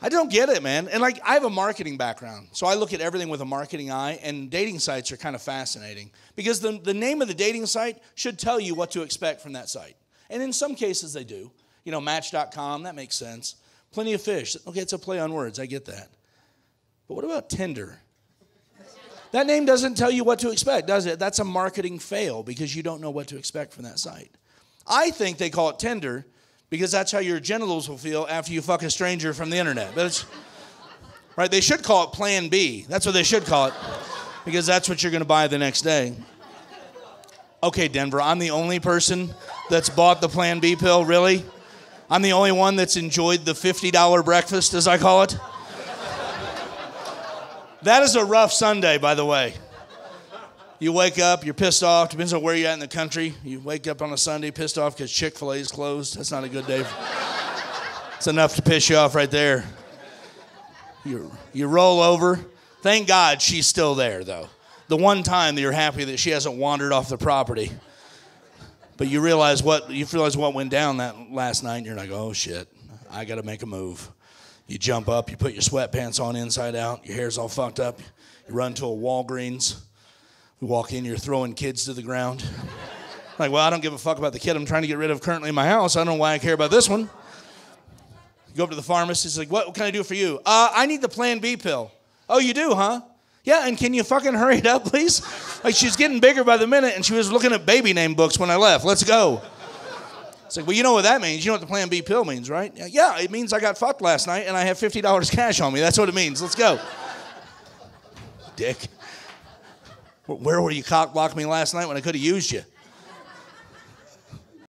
I don't get it, man. And like, I have a marketing background, so I look at everything with a marketing eye, and dating sites are kind of fascinating because the name of the dating site should tell you what to expect from that site. And in some cases they do. You know, Match.com, that makes sense. Plenty of Fish. Okay, it's a play on words. I get that. But what about Tinder? That name doesn't tell you what to expect, does it? That's a marketing fail because you don't know what to expect from that site. I think they call it Tinder because that's how your genitals will feel after you fuck a stranger from the internet. But it's, right, they should call it Plan B. That's what they should call it because that's what you're going to buy the next day. Okay, Denver, I'm the only person that's bought the Plan B pill, really? I'm the only one that's enjoyed the $50 breakfast, as I call it. That is a rough Sunday, by the way. You wake up, you're pissed off. Depends on where you're at in the country. You wake up on a Sunday pissed off because Chick-fil-A is closed. That's not a good day. It's enough to piss you off right there. You roll over. Thank God she's still there, though. The one time that you're happy that she hasn't wandered off the property. But you realize what went down that last night, and you're like, oh, shit, I got to make a move. You jump up, you put your sweatpants on inside out, your hair's all fucked up, you run to a Walgreens, you walk in, you're throwing kids to the ground. Like, well, I don't give a fuck about the kid I'm trying to get rid of currently in my house. I don't know why I care about this one. You go up to the pharmacist, he's like, what can I do for you? I need the Plan B pill. Oh, you do, huh? Yeah, and can you fucking hurry it up, please? Like, she's getting bigger by the minute, and she was looking at baby name books when I left. Let's go. It's like, well, you know what that means. You know what the Plan B pill means, right? Yeah, it means I got fucked last night and I have $50 cash on me. That's what it means. Let's go. Dick. Where were you cock blocking me last night when I could have used you?